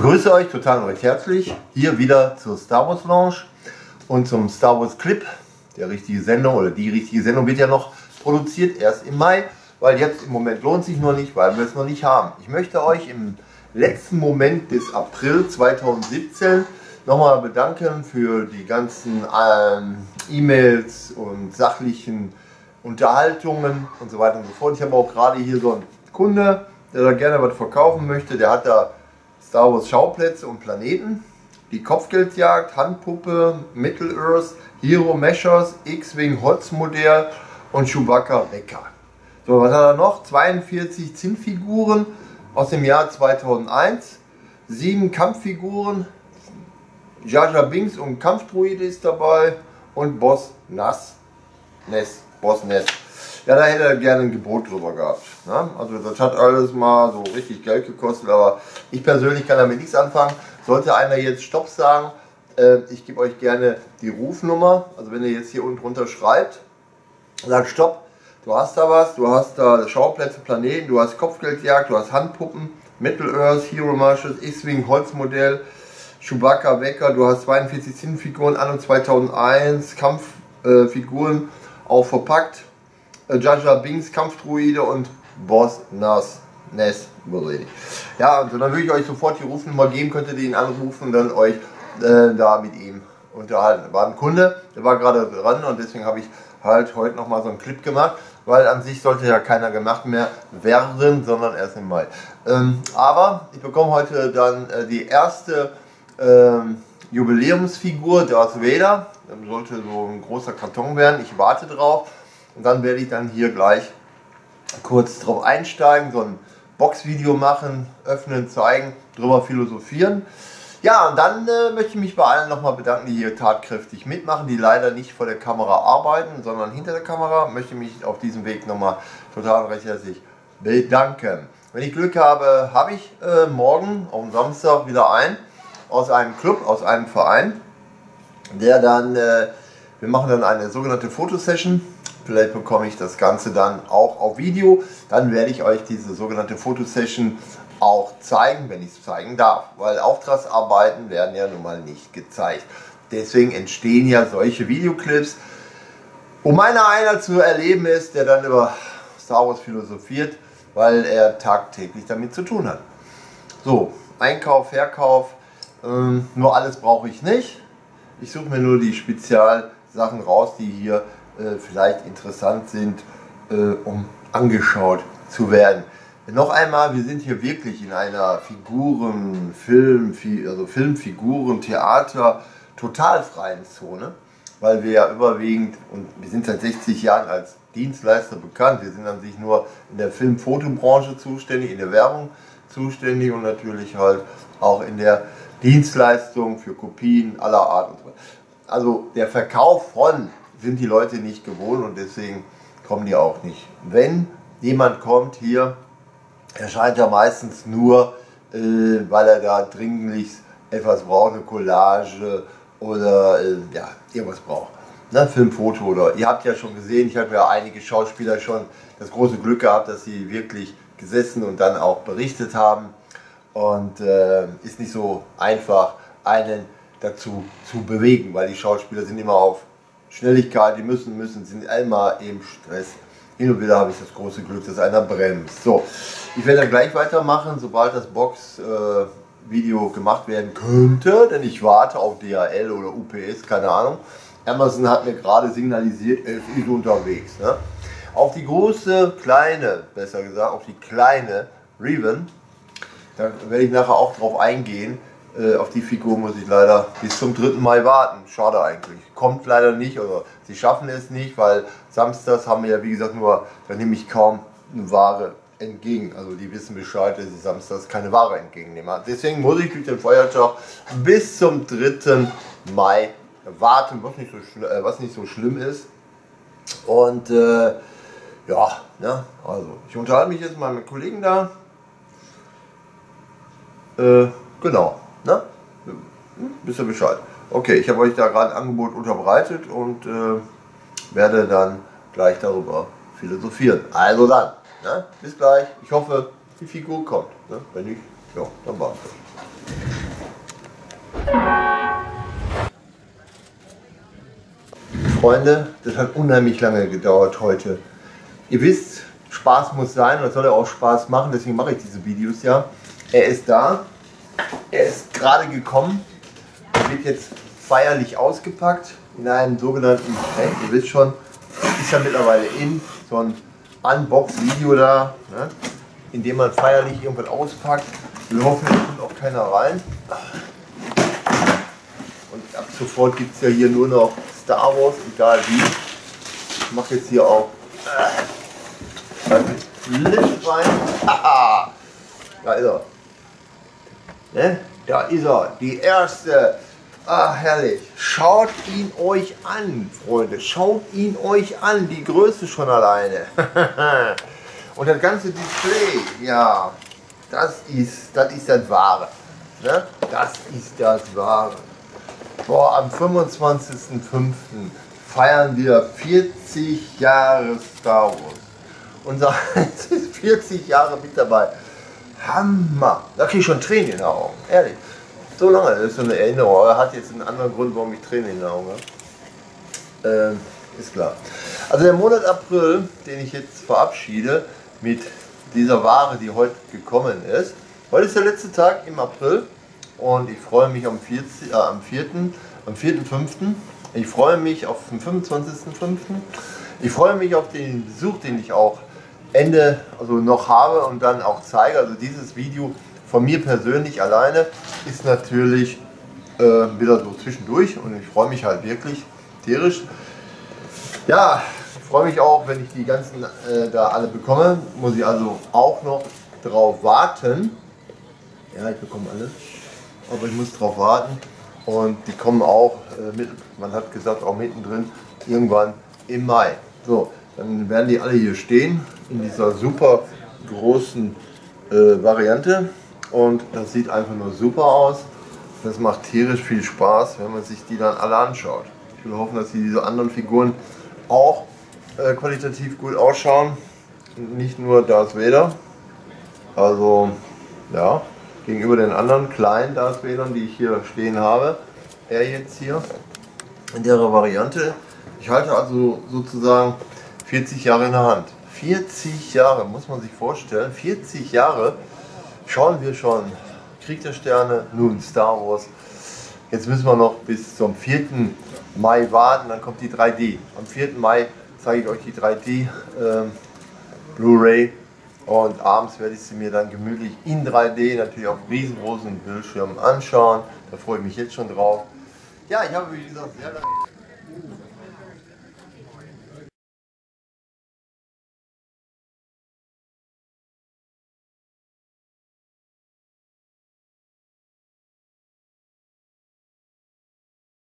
begrüße euch total recht herzlich hier wieder zur Star Wars Lounge und zum Star Wars Clip. Der richtige Sendung oder die richtige Sendung wird ja noch produziert, erst im Mai, weil jetzt im Moment lohnt sich noch nicht, weil wir es noch nicht haben. Ich möchte euch im letzten Moment des April 2017 nochmal bedanken für die ganzen E-Mails und sachlichen Unterhaltungen und so weiter und so fort. Ich habe auch gerade hier so einen Kunde, der da gerne was verkaufen möchte. Der hat da Star Wars Schauplätze und Planeten, die Kopfgeldjagd, Handpuppe, Middle-earth, Hero Meshers, X-Wing Holzmodell und Chewbacca Wrecker. So, was hat er noch? 42 Zinnfiguren aus dem Jahr 2001, 7 Kampffiguren, Jar Jar Binks und Kampfdruide ist dabei und Boss Ness. Ja, da hätte er gerne ein Gebot drüber gehabt. Ne? Also das hat alles mal so richtig Geld gekostet, aber ich persönlich kann damit nichts anfangen. Sollte einer jetzt Stopp sagen, ich gebe euch gerne die Rufnummer. Also wenn ihr jetzt hier unten drunter schreibt, sagt Stopp, du hast da was, du hast da Schauplätze, Planeten, du hast Kopfgeldjagd, du hast Handpuppen, Middle-earth, Hero Meshers, X-Wing Holzmodell, Chewbacca Wrecker, du hast 42 Zinnfiguren, Anno 2001, Kampffiguren auch verpackt, Jar Jar Binks, Kampfdruide und Boss Ness. Ja, und dann würde ich euch sofort die Rufnummer geben, könnt ihr ihn anrufen und dann euch da mit ihm unterhalten. War ein Kunde, der war gerade dran und deswegen habe ich halt heute nochmal so einen Clip gemacht, weil an sich sollte ja keiner gemacht mehr werden, sondern erst im Mai. Aber ich bekomme heute dann die erste Jubiläumsfigur Darth Vader. Das sollte so ein großer Karton werden. Ich warte drauf und dann werde ich dann hier gleich kurz drauf einsteigen, so ein Boxvideo machen, öffnen, zeigen, drüber philosophieren. Ja, und dann möchte ich mich bei allen nochmal bedanken, die hier tatkräftig mitmachen, die leider nicht vor der Kamera arbeiten, sondern hinter der Kamera. Möchte mich auf diesem Weg nochmal total recht herzlich bedanken. Wenn ich Glück habe, habe ich morgen am Samstag wieder einen aus einem Club, aus einem Verein, der dann, wir machen dann eine sogenannte Fotosession. Vielleicht bekomme ich das Ganze dann auch auf Video. Dann werde ich euch diese sogenannte Fotosession auch zeigen, wenn ich es zeigen darf. Weil Auftragsarbeiten werden ja nun mal nicht gezeigt. Deswegen entstehen ja solche Videoclips, wo meiner einer zu erleben ist, der dann über Star Wars philosophiert, weil er tagtäglich damit zu tun hat. So, Einkauf, Verkauf, nur alles brauche ich nicht. Ich suche mir nur die Spezialsachen raus, die hier vielleicht interessant sind, um angeschaut zu werden. Noch einmal, wir sind hier wirklich in einer Filmfiguren, Theater, totalfreien Zone, weil wir ja überwiegend, und wir sind seit 60 Jahren als Dienstleister bekannt, wir sind an sich nur in der Film-Fotobranche zuständig, in der Werbung zuständig und natürlich halt auch in der Dienstleistung für Kopien aller Art und so weiter. Also der Verkauf von sind die Leute nicht gewohnt und deswegen kommen die auch nicht. Wenn jemand kommt hier, erscheint er meistens nur, weil er da dringlich etwas braucht, eine Collage oder ja, irgendwas braucht. Ne, Filmfoto oder, ihr habt ja schon gesehen, ich habe ja einige Schauspieler schon das große Glück gehabt, dass sie wirklich gesessen und dann auch berichtet haben. Und ist nicht so einfach, einen dazu zu bewegen, weil die Schauspieler sind immer auf Schnelligkeit, die müssen, sind immer im Stress. Hin und wieder habe ich das große Glück, dass einer bremst. So, ich werde dann gleich weitermachen, sobald das Box-Video gemacht werden könnte, denn ich warte auf DHL oder UPS, keine Ahnung. Amazon hat mir gerade signalisiert, es ist unterwegs. Ne? Auf die große, kleine, besser gesagt, auf die kleine Revan, da werde ich nachher auch drauf eingehen. Auf die Figur muss ich leider bis zum 3. Mai warten. Schade eigentlich. Kommt leider nicht oder sie schaffen es nicht, weil samstags haben wir ja wie gesagt nur, da nehme ich kaum eine Ware entgegen. Also die wissen Bescheid, dass ich samstags keine Ware entgegennehme. Deswegen muss ich durch den Feiertag bis zum 3. Mai warten, was nicht so schlimm ist. Und ja, ne, also ich unterhalte mich jetzt mal mit Kollegen da. Genau, ne? Wisst ihr Bescheid. Okay, ich habe euch da gerade ein Angebot unterbreitet und werde dann gleich darüber philosophieren. Also dann, ne? Bis gleich. Ich hoffe, die Figur kommt. Ne? Wenn nicht, ja, dann war's. Freunde, das hat unheimlich lange gedauert heute. Ihr wisst, Spaß muss sein und das soll ja auch Spaß machen, deswegen mache ich diese Videos ja. Er ist da, er ist gerade gekommen, er wird jetzt feierlich ausgepackt in einem sogenannten, ihr wisst schon, ist ja mittlerweile so ein Unbox-Video da, ne, in dem man feierlich irgendwas auspackt. Wir hoffen, es kommt auch keiner rein. Und ab sofort gibt es ja hier nur noch Star Wars, egal wie. Ich mache jetzt hier auch Licht rein. Haha, da ist er. Ne? Da ist er, die erste. Ah, herrlich. Schaut ihn euch an, Freunde. Schaut ihn euch an, die Größe schon alleine. Und das ganze Display, ja, das ist das Wahre. Ne? Das ist das Wahre. Boah, am 25.05. feiern wir 40 Jahre Star Wars. Unser ist 40 Jahre mit dabei. Hammer. Da kriege ich schon Tränen in den Augen, ehrlich. So lange, das ist so eine Erinnerung. Er hat jetzt einen anderen Grund, warum ich Tränen in den Augen habe. Ist klar. Also der Monat April, den ich jetzt verabschiede mit dieser Ware, die heute gekommen ist. Heute ist der letzte Tag im April und ich freue mich am 4.5. Ich freue mich auf den 25.5. Ich freue mich auf den Besuch, den ich auch noch habe und dann auch zeige. Also dieses Video von mir persönlich alleine ist natürlich wieder so zwischendurch und ich freue mich halt wirklich tierisch. Ja, ich freue mich auch, wenn ich die ganzen da alle bekomme. Muss ich also auch noch drauf warten. Ja, ich bekomme alle, aber ich muss drauf warten. Und die kommen auch, man hat gesagt, auch mittendrin, irgendwann im Mai. So, dann werden die alle hier stehen, in dieser super großen Variante. Und das sieht einfach nur super aus. Das macht tierisch viel Spaß, wenn man sich die dann alle anschaut. Ich will hoffen, dass diese anderen Figuren auch qualitativ gut ausschauen. Nicht nur Darth Vader. Also, ja, gegenüber den anderen kleinen Darth Vadern, die ich hier stehen habe. Er jetzt hier in der Variante. Ich halte also sozusagen 40 Jahre in der Hand. 40 Jahre, muss man sich vorstellen. 40 Jahre schauen wir schon Krieg der Sterne, nun Star Wars. Jetzt müssen wir noch bis zum 4. Mai warten, dann kommt die 3D. Am 4. Mai zeige ich euch die 3D Blu-ray und abends werde ich sie mir dann gemütlich in 3D, natürlich auf riesengroßen Bildschirmen anschauen. Da freue ich mich jetzt schon drauf. Ja, ich habe wie gesagt sehr lange